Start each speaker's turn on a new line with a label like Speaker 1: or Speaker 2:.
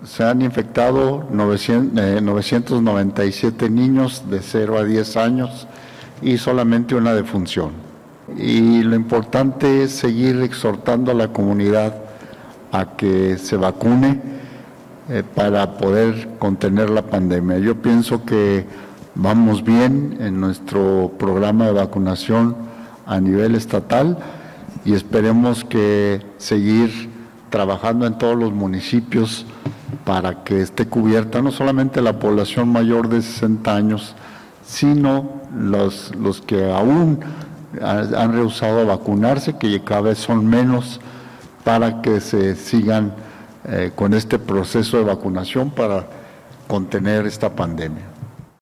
Speaker 1: se han infectado 997 niños de 0 a 10 años y solamente una defunción. Y lo importante es seguir exhortando a la comunidad a que se vacune para poder contener la pandemia. Yo pienso que vamos bien en nuestro programa de vacunación a nivel estatal y esperemos que seguir trabajando en todos los municipios para que esté cubierta no solamente la población mayor de 60 años, sino los que aún han rehusado vacunarse, que cada vez son menos, para que se sigan con este proceso de vacunación para contener esta pandemia.